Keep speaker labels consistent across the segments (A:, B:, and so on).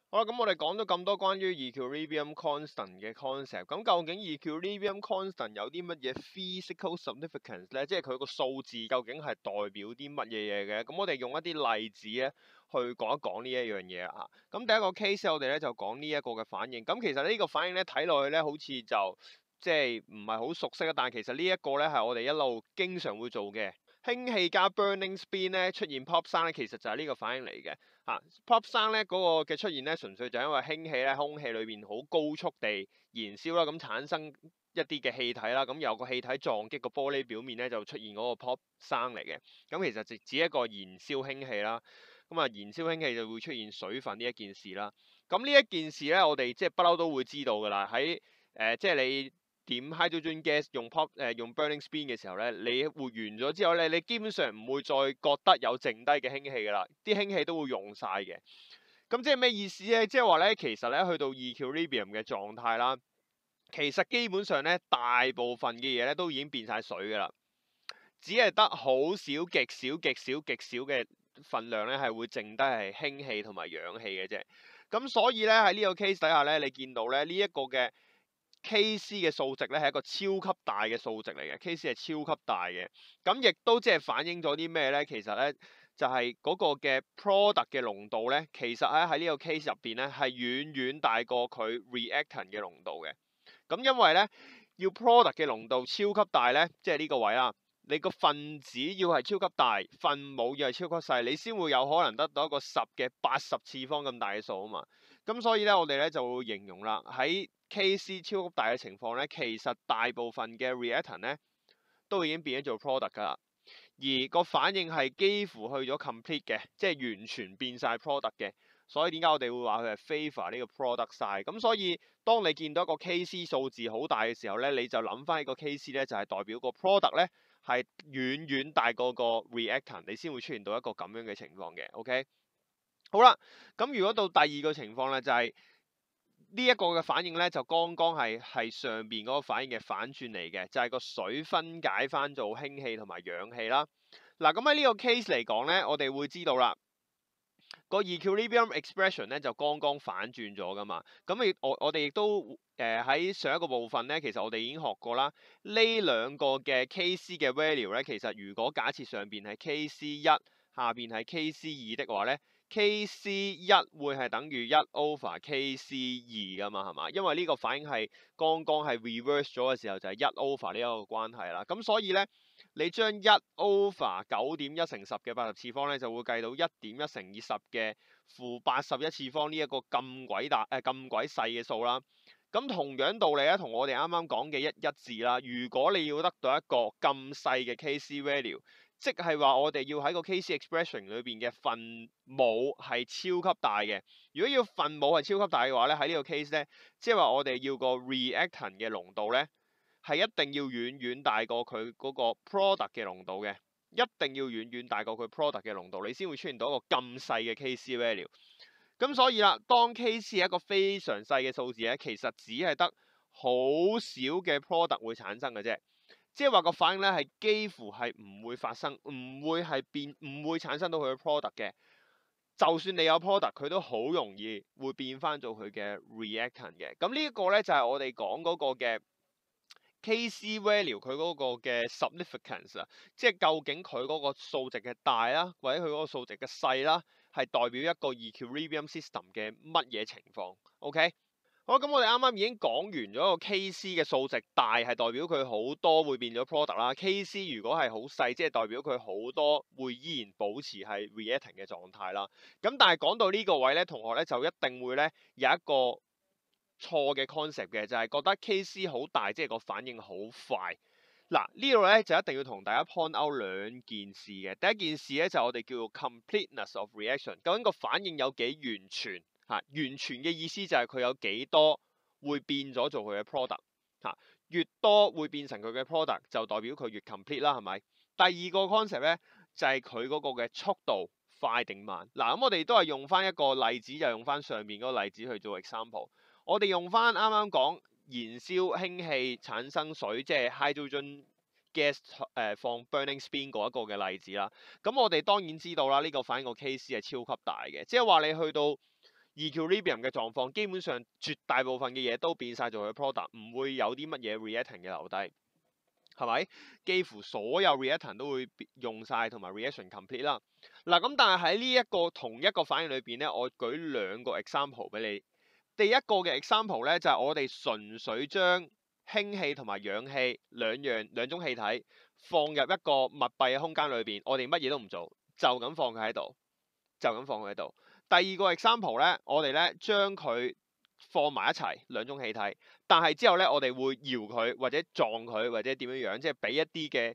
A: 好啦，咁我哋講咗咁多關於 equilibrium constant 嘅 concept，咁究竟 equilibrium constant 有啲乜嘢 physical significance 咧？即係佢個數字究竟係代表啲乜嘢嘢嘅？咁我哋用一啲例子咧去講一講呢一樣嘢啊。咁第一個 case 我哋咧就講呢一個嘅反應。咁其實呢個反應咧睇落去咧好似就即係唔係好熟悉啊，但係其實呢一個咧係我哋一路經常會做嘅。氫氣加 burning spin 咧出現 pop sound 咧，其實就係呢個反應嚟嘅。pop sound 咧嗰個嘅出現咧，純粹就因為氫氣咧空氣裏邊好高速地燃燒啦，咁產生一啲嘅氣體啦，咁有個氣體撞擊個玻璃表面咧，就出現嗰個 pop sound 嚟嘅。咁其實就只一個燃燒氫氣啦，咁啊燃燒氫氣就會出現水分呢一件事啦。咁呢一件事咧，我哋即係不嬲都會知道㗎啦。喺即係你點 hydrogen gas 用用 burning spin 嘅時候咧，你活完咗之後咧，你基本上唔會再覺得有剩低嘅氫氣㗎啦，啲氫氣都會用晒嘅。咁即係咩意思咧？即係話咧，其實咧去到 equilibrium 嘅狀態啦，其實基本上咧大部分嘅嘢咧都已經變晒水㗎啦，只係得好少、極少、極少、極少嘅份量咧係會剩低係氫氣同埋氧氣嘅啫。咁所以咧喺呢個 case 底下咧，你見到咧呢一個嘅 Kc 嘅數值咧係一個超級大嘅數值嚟嘅，Kc 係超級大嘅，咁亦都即係反映咗啲咩咧？其實咧就係嗰個嘅 product 嘅濃度咧，其實喺呢個 case 入邊咧係遠遠大過佢 reactant 嘅濃度嘅。咁因為咧要 product 嘅濃度超級大咧，即係呢個位啦，你個分子要係超級大，分母要係超級細，你先會有可能得到一個10嘅80次方咁大嘅數啊嘛。咁所以咧，我哋咧就會形容啦，喺 Kc 超級大嘅情況咧，其實大部分嘅 reactant 咧都已經變咗做 product 㗎啦，而個反應係幾乎去咗 complete 嘅，即係完全變晒 product 嘅。所以點解我哋會話佢係 favor 呢個 product side？咁所以當你見到一個 Kc 數字好大嘅時候咧，你就諗翻呢個 Kc 咧就係代表個 product 咧係遠遠大過個 reactant，你先會出現到一個咁樣嘅情況嘅。OK，好啦，咁如果到第二個情況咧就係呢一個嘅反應咧就剛剛係上邊嗰個反應嘅反轉嚟嘅，就係個水分解翻做氫氣同埋氧氣啦。嗱，咁喺呢個 case 嚟講咧，我哋會知道啦。個 equilibrium expression 咧就剛剛反轉咗噶嘛，咁我哋亦都喺上一個部分咧，其實我哋已經學過啦。呢兩個嘅 Kc 嘅 value 咧，其實如果假設上邊係 Kc1，下邊係 Kc2的話咧，Kc1會係等於1 over Kc2噶嘛，係嘛？因為呢個反應係剛剛係 reverse 咗嘅時候就係1 over 呢一個關係啦，咁所以咧。你將1 over 9.1乘10嘅80次方咧，就會計到1.1乘以10嘅負81次方呢一個咁鬼大咁鬼細嘅數啦。咁同樣道理咧，同我哋啱啱講嘅一致啦。如果你要得到一個咁細嘅 Kc value，即係話我哋要喺個 Kc expression 裏邊嘅分母係超級大嘅。如果要分母係超級大嘅話咧，喺呢個 case 咧，即係話我哋要個 reactant 嘅濃度咧。係一定要遠遠大過佢嗰個 product 嘅濃度嘅，一定要遠遠大過佢 product 嘅濃度，你先會出現到一個咁細嘅 Kc value。咁所以啦，當 Kc 係一個非常細嘅數字咧，其實只係得好少嘅 product 會產生嘅啫，即係話個反應咧係幾乎係唔會發生，唔會產生到佢嘅 product 嘅。就算你有 product，佢都好容易會變翻做佢嘅 reactant 嘅。咁呢一個咧就係我哋講嗰個嘅。Kc value 佢嗰個嘅 significance 啊，即係究竟佢嗰個數值嘅大啦，或者佢嗰個數值嘅細啦，係代表一個 equilibrium system 嘅乜嘢情況 ？OK， 好，咁我哋啱啱已經講完咗個 Kc 嘅數值大係代表佢好多會變咗 product 啦，Kc 如果係好細，即係代表佢好多會依然保持係 reacting 嘅狀態啦。咁但係講到呢個位咧，同學咧就一定會咧有一個錯嘅 concept 嘅，就係覺得 Kc 好大，即係個反應好快。嗱，呢度咧就一定要同大家 point out 兩件事嘅。第一件事咧就係我哋叫做 completeness of reaction，究竟個反應有幾完全嚇？完全嘅意思就係佢有幾多會變咗做佢嘅 product 嚇，越多會變成佢嘅 product 就代表佢越 complete 啦，係咪？第二個 concept 咧就係佢嗰個嘅速度快定慢。嗱，咁我哋都係用翻一個例子，就用翻上面嗰個例子去做 example。我哋用翻啱啱講燃燒氫氣產生水，即係 hydrogen gas 放 burning spin 嗰一個嘅例子啦。咁我哋當然知道啦，呢個反應個 Kc 係超級大嘅，即係話你去到 equilibrium 嘅狀況，基本上絕大部分嘅嘢都變晒做佢 product，唔會有啲乜嘢 reactant 嘅留低，係咪？幾乎所有 reactant 都會用晒，同埋 reaction complete 啦。嗱咁，但係喺呢一個同一個反應裏邊咧，我舉兩個 example 俾你。第一個嘅 example 咧就係我哋純粹將氫氣同埋氧氣兩種氣體放入一個密閉嘅空間裏邊，我哋乜嘢都唔做，就咁放佢喺度，就咁放佢喺度。第二個 example 咧，我哋咧將佢放埋一齊兩種氣體，但係之後咧我哋會搖佢或者撞佢或者點樣樣，即係俾一啲嘅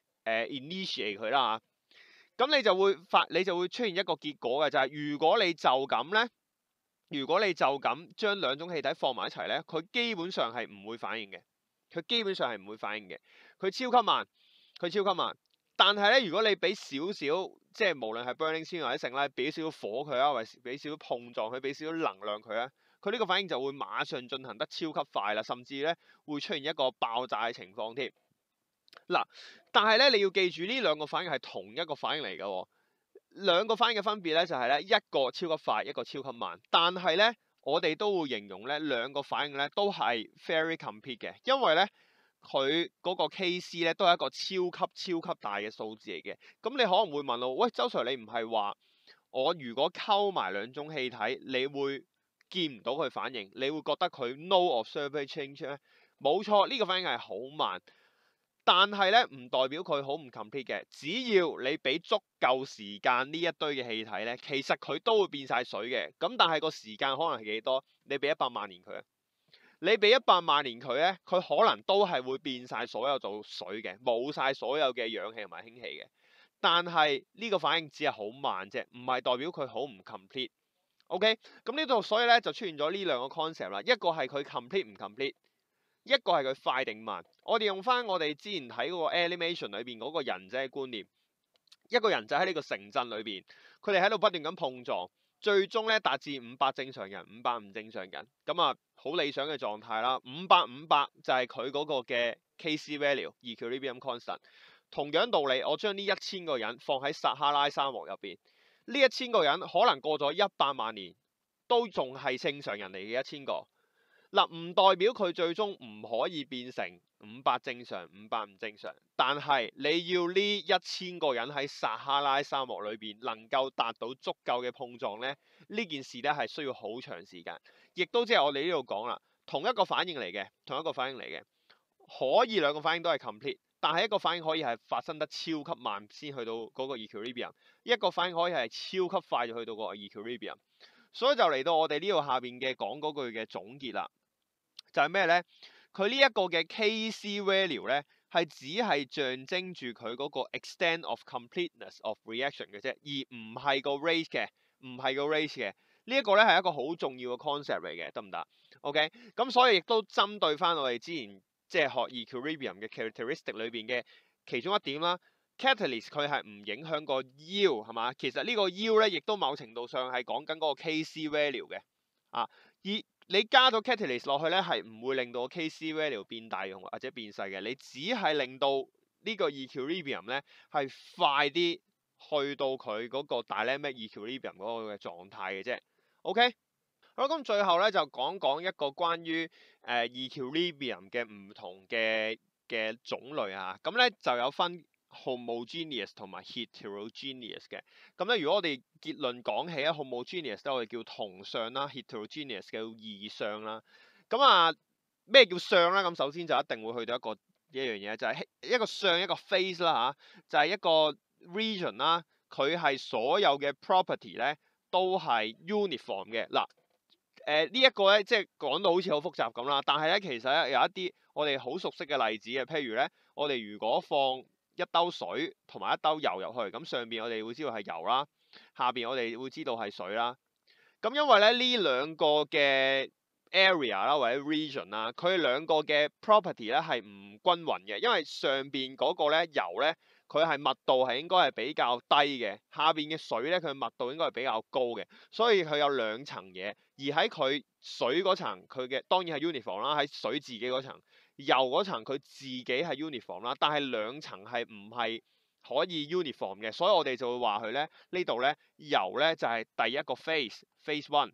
A: initiate 佢啦嚇。咁你就會出現一個結果嘅，就係如果你就咁咧。如果你就咁將兩種氣體放埋一齊咧，佢基本上係唔會反應嘅。佢基本上係唔會反應嘅。佢超級慢，佢超級慢。但係咧，如果你俾少少，即係無論係 burning 先或者剩咧，俾少少火佢啊，或者俾少少碰撞佢，俾少少能量佢啊，佢呢個反應就會馬上進行得超級快啦，甚至咧會出現一個爆炸嘅情況添。嗱，但係咧你要記住呢兩個反應係同一個反應嚟㗎喎。兩個反應嘅分別咧就係咧一個超級快，一個超級慢。但係咧我哋都會形容咧兩個反應咧都係 very complete 嘅，因為咧佢嗰個 Kc 咧都係一個超級大嘅數字嚟嘅。咁你可能會問我，喂，周 Sir 你唔係話我如果溝埋兩種氣體，你會見唔到佢反應，你會覺得佢 no observable change 咧？冇錯，呢個反應係好慢。但係咧，唔代表佢好唔 complete 嘅。只要你俾足夠時間呢一堆嘅氣體咧，其實佢都會變晒水嘅。咁但係個時間可能係幾多？你俾100萬年佢啊，你俾100萬年佢咧，佢可能都係會變晒所有做水嘅，冇晒所有嘅氧氣同埋氫氣嘅。但係呢個反應只係好慢啫，唔係代表佢好唔 complete。OK， 咁呢度所以咧就出現咗呢兩個 concept 啦，一個係佢 complete 唔 complete。一個係佢快定慢，我哋用翻我哋之前睇嗰個 animation 裏邊嗰個人仔嘅觀念，一個人仔喺呢個城鎮裏邊，佢哋喺度不斷咁碰撞，最終咧達至500正常人，500唔正常人，咁啊好理想嘅狀態啦。500就係佢嗰個嘅 Kc value，equilibrium constant。同樣道理，我將呢1000個人放喺撒哈拉沙漠入邊，呢1000個人可能過咗100萬年，都仲係正常人嚟嘅1000個。嗱，唔代表佢最終唔可以變成500正常，500唔正常。但係你要呢1000個人喺撒哈拉沙漠裏邊能夠達到足夠嘅碰撞咧，呢件事咧係需要好長時間。亦都即係我哋呢度講啦，同一個反應嚟嘅，可以兩個反應都係 complete，但係一個反應可以係發生得超級慢先去到嗰個 equilibrium，一個反應可以係超級快就去到個 equilibrium。所以就嚟到我哋呢度下邊嘅講嗰句嘅總結啦。就係咩咧？佢呢一個嘅 Kc value 咧，係只係象徵住佢嗰個 extent of completeness of reaction 嘅啫，而唔係個 rate 嘅，唔係個 rate 嘅。呢一個咧係一個好重要嘅 concept 嚟嘅，得唔得 ？OK，咁所以亦都針對翻我哋之前即係學 equilibrium 嘅 characteristic 裏邊嘅其中一點啦。Catalyst 佢係唔影響個 yield 係嘛？其實呢個 yield 咧，亦都某程度上係講緊嗰個 Kc value 嘅啊，你加咗 catalyst 落去咧，係唔會令到 Kc value 變大或者變細嘅，你只係令到呢個 equilibrium 咧係快啲去到佢嗰個 dynamic equilibrium 嗰個嘅狀態嘅啫。OK， 好，咁最後咧就講一個關於equilibrium 嘅唔同嘅種類啊，咁咧就有分homogeneous 同埋 heterogeneous 嘅。咁咧，如果我哋結論講起咧，homogeneous 咧我哋叫同相啦，heterogeneous 叫異相啦。咁啊，咩叫相咧？咁首先就一定會去到一樣嘢，就係一個相一個 phase 啦嚇，就係一個 region 啦，佢係所有嘅 property 咧都係 uniform 嘅。嗱，呢一個咧即係講到好似好複雜咁啦，但係咧其實咧有一啲我哋好熟悉嘅例子嘅，譬如咧我哋如果放一兜水同埋一兜油入去，咁上邊我哋會知道係油啦，下邊我哋會知道係水啦。咁因為咧呢兩個嘅 area 啦或者 region 啦，佢兩個嘅 property 咧係唔均勻嘅，因為上邊嗰個咧油咧佢係密度係應該係比較低嘅，下邊嘅水咧佢密度應該係比較高嘅，所以佢有兩層嘢。而喺佢水嗰層，佢嘅當然係 uniform 啦，喺水自己嗰層。油嗰層佢自己係 uniform 啦，但係兩層係唔係可以 uniform 嘅，所以我哋就會話佢咧呢度咧油咧就係第一個 phase one，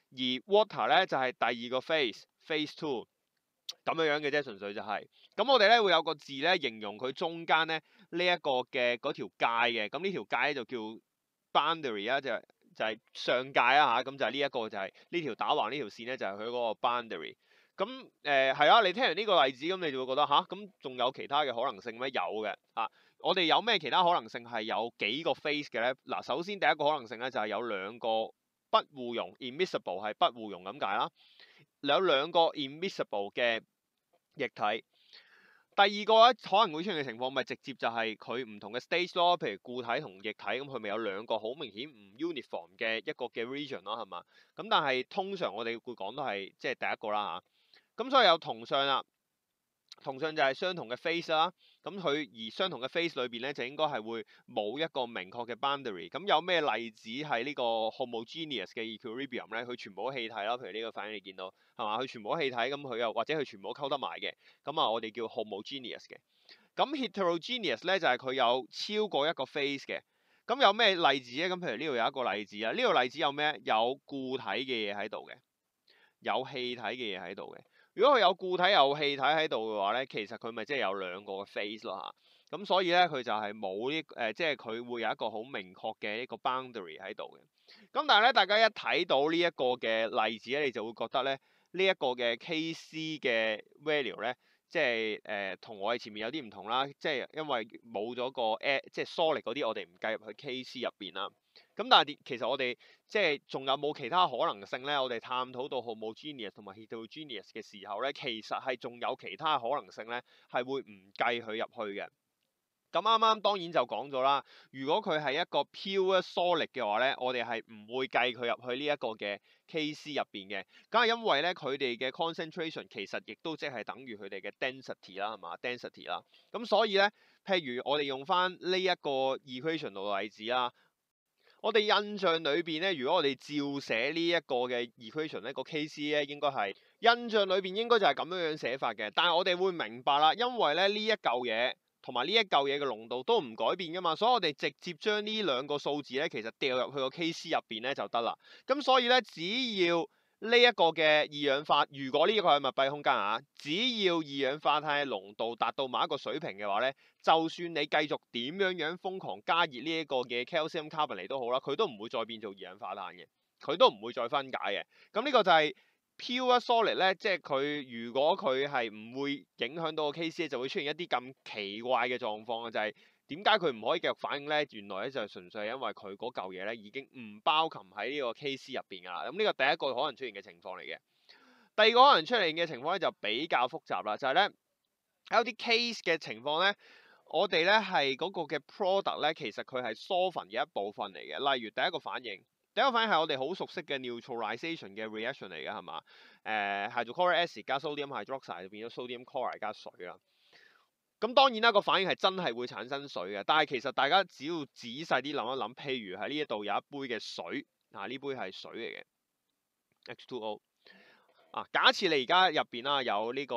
A: 而 water 咧就係第二個 phase two 咁樣嘅啫，純粹就係。咁我哋咧會有個字咧形容佢中間咧呢一個嘅嗰條界嘅，咁呢條界咧就叫 boundary 啊，就係上界啊嚇，咁就係呢一個就係呢條打橫呢條線咧就係佢嗰個 boundary。咁係啊，你聽完呢個例子咁你就會覺得吓，咁仲有其他嘅可能性咩？有嘅啊，我哋有咩其他可能性係有幾個 phase 嘅咧？嗱，首先第一個可能性咧就係有兩個不互溶 immiscible 係不互溶咁解啦，有兩個 immiscible 嘅液體。第二個咧可能會出現嘅情況，咪直接就係佢唔同嘅 stage 咯，譬如固體同液體，咁佢咪有兩個好明顯唔 uniform 嘅一個嘅 region 咯，係嘛？咁但係通常我哋會講都係即係第一個啦嚇，咁所以有同相啦，同相就係相同嘅 phase 啦，咁佢而相同嘅 phase 裏邊咧就應該係會冇一個明確嘅 boundary。咁有咩例子係呢個 homogeneous 嘅 equilibrium 咧？佢全部都氣體啦，譬如呢個反應你見到係嘛？佢全部都氣體，咁佢又或者佢全部都溝得埋嘅，咁啊我哋叫 homogeneous 嘅。咁 heterogeneous 咧就係佢有超過一個 phase 嘅。咁有咩例子咧？咁譬如呢度有一個例子啊，呢個例子有咩？有固體嘅嘢喺度嘅，有氣體嘅嘢喺度嘅。如果佢有固體有氣體喺度嘅話咧，其實佢咪即係有兩個 phase 咯嚇。咁所以咧佢就係冇呢即係佢會有一個好明確嘅一個 boundary 喺度嘅。咁但係咧，大家一睇到呢一個嘅例子咧，你就會覺得咧呢一個嘅 Kc 嘅 value 咧，即係同我哋前面有啲唔同啦。即係因為冇咗個即係 solid 嗰啲，我哋唔計入去 Kc 入邊啦。咁但係其實我哋即係仲有冇其他可能性咧？我哋探討到 homogeneous 同埋 heterogeneous 嘅時候咧，其實係仲有其他可能性咧，係會唔計佢入去嘅。咁啱啱當然就講咗啦，如果佢係一個 pure solid 嘅話咧，我哋係唔會計佢入去呢一個嘅 Kc 入邊嘅。咁係因為咧佢哋嘅 concentration 其實亦都即係等於佢哋嘅 density 啦，係嘛 density 啦。咁所以咧，譬如我哋用翻呢一個 equation 度例子啦。我哋印象裏邊咧，如果我哋照寫呢一個嘅 equation 咧，個 Kc 咧應該係印象裏邊應該就係咁樣樣寫法嘅。但係我哋會明白啦，因為咧呢一嚿嘢同埋呢一嚿嘢嘅濃度都唔改變噶嘛，所以我哋直接將呢兩個數字咧，其實掉入去個 Kc 入邊咧就得啦。咁所以咧，只要呢一個嘅二氧化，如果呢個係密閉空間啊，只要二氧化碳嘅濃度達到某一個水平嘅話咧，就算你繼續點樣樣瘋狂加熱呢一個嘅 calcium carbonate 都好啦，佢都唔會再變做二氧化碳嘅，佢都唔會再分解嘅。咁呢個就係 pure solid 咧，即係佢如果佢係唔會影響到個 Kc，就會出現一啲咁奇怪嘅狀況嘅，就係點解佢唔可以繼續反應咧？原來咧就係純粹係因為佢嗰嚿嘢咧已經唔包含喺呢個 Kc 入邊㗎啦。咁呢個第一個可能出現嘅情況嚟嘅。第二個可能出現嘅情況咧就比較複雜啦，就係咧有啲 case 嘅情況咧。我哋咧係嗰個嘅 product 咧，其實佢係 solvent 嘅一部分嚟嘅。例如第一個反應係我哋好熟悉嘅 neutralization 嘅 reaction 嚟嘅，係嘛？hydrochloric acid 加 sodium hydroxide 就變咗 sodium chloride 加水啦。咁當然啦，個反應係真係會產生水嘅。但係其實大家只要仔細啲諗一諗，譬如喺呢一度有一杯嘅水，呢杯係水嚟嘅 H2O。假設你而家入邊啦有呢個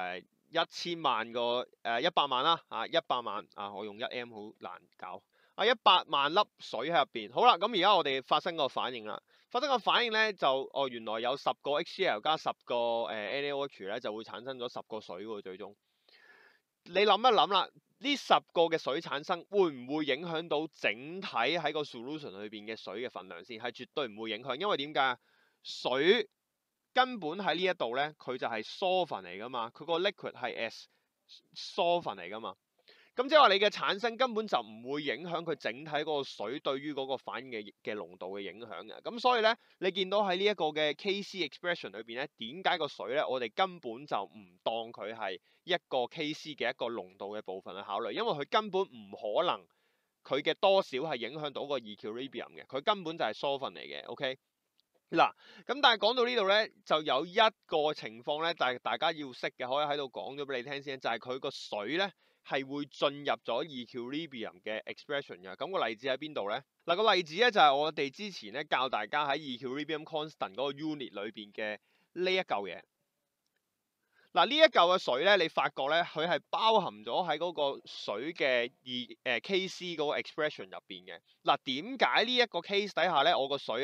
A: 1000萬個100萬啦100萬我用1M 好難搞100萬粒水喺入邊。好啦，咁而家我哋發生個反應啦。發生個反應咧就原來有10個 HCl 加10個NaOH 咧就會產生咗10個水喎。最終你諗一諗啦，呢10個嘅水產生會唔會影響到整體喺個 solution 裏邊嘅水嘅份量先？係絕對唔會影響，因為點解？水根本喺呢一度咧，佢就係 solvent 嚟噶嘛，佢個 liquid 係 as solvent 嚟噶嘛。咁即係話你嘅產生根本就唔會影響佢整體嗰個水對於嗰個反應嘅濃度嘅影響嘅。咁所以咧，你見到喺呢一個嘅 Kc expression 裏邊咧，點解個水咧，我哋根本就唔當佢係一個 Kc 嘅一個濃度嘅部分去考慮，因為佢根本唔可能佢嘅多少係影響到個 equilibrium 嘅，佢根本就係 solvent 嚟嘅。OK。嗱，咁但係講到呢度咧，就有一個情況咧，但係大家要識嘅，可以喺度講咗俾你聽先，就係佢個水咧係會進入咗 equilibrium 嘅 expression 嘅。咁個例子喺邊度咧？嗱，個例子咧就係我哋之前咧教大家喺 equilibrium constant 嗰個 unit 裏邊嘅呢一嚿嘢。嗱，呢一嚿嘅水咧，你發覺咧，佢係包含咗喺嗰個水嘅Kc嗰個 expression 入邊嘅。嗱，點解呢一個 case 底下咧，我個水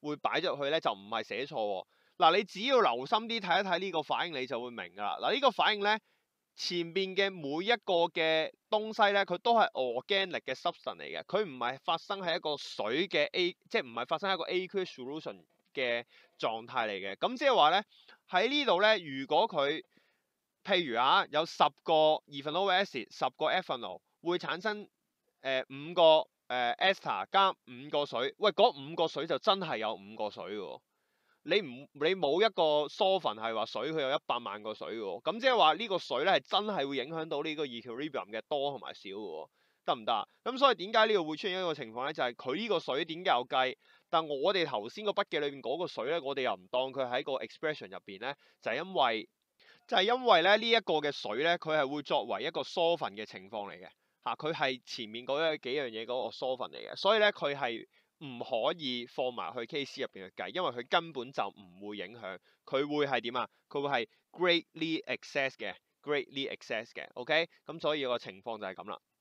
A: 會擺咗入去咧，就唔係寫錯喎。嗱，你只要留心啲睇一睇呢個反應，你就會明㗎啦。嗱，呢個反應咧，前邊嘅每一個嘅東西咧，佢都係 organic 嘅 substance 嚟嘅，佢唔係發生喺一個水嘅 A，即係唔係發生喺一個 aqueous solution 嘅狀態嚟嘅。咁即係話咧，喺呢度咧，如果佢譬如有10個 ethanol acid， 10個 ethanol 會產生5個ester 加5個水，喂，嗰5個水就真係有5個水喎。你冇一個 solvent 係話水佢有100萬個水嘅喎，咁即係話呢個水咧係真係會影響到呢個 equilibrium 嘅多同埋少嘅喎，得唔得啊？咁所以點解呢度會出現一個情況咧？就係佢呢個水點解有計，但我哋頭先個筆記裏邊嗰個水咧，我哋又唔當佢喺個 expression 入邊咧，就係因為咧呢一個嘅水咧，佢係會作為一個 solvent 嘅情況嚟嘅嚇，佢係前面嗰幾樣嘢嗰個 solvent嚟嘅，所以咧佢係唔可以放埋去 case 入邊去計，因為佢根本就唔會影響，佢會係點啊？佢會係 greatly excess 嘅，OK，咁所以個情況就係咁啦。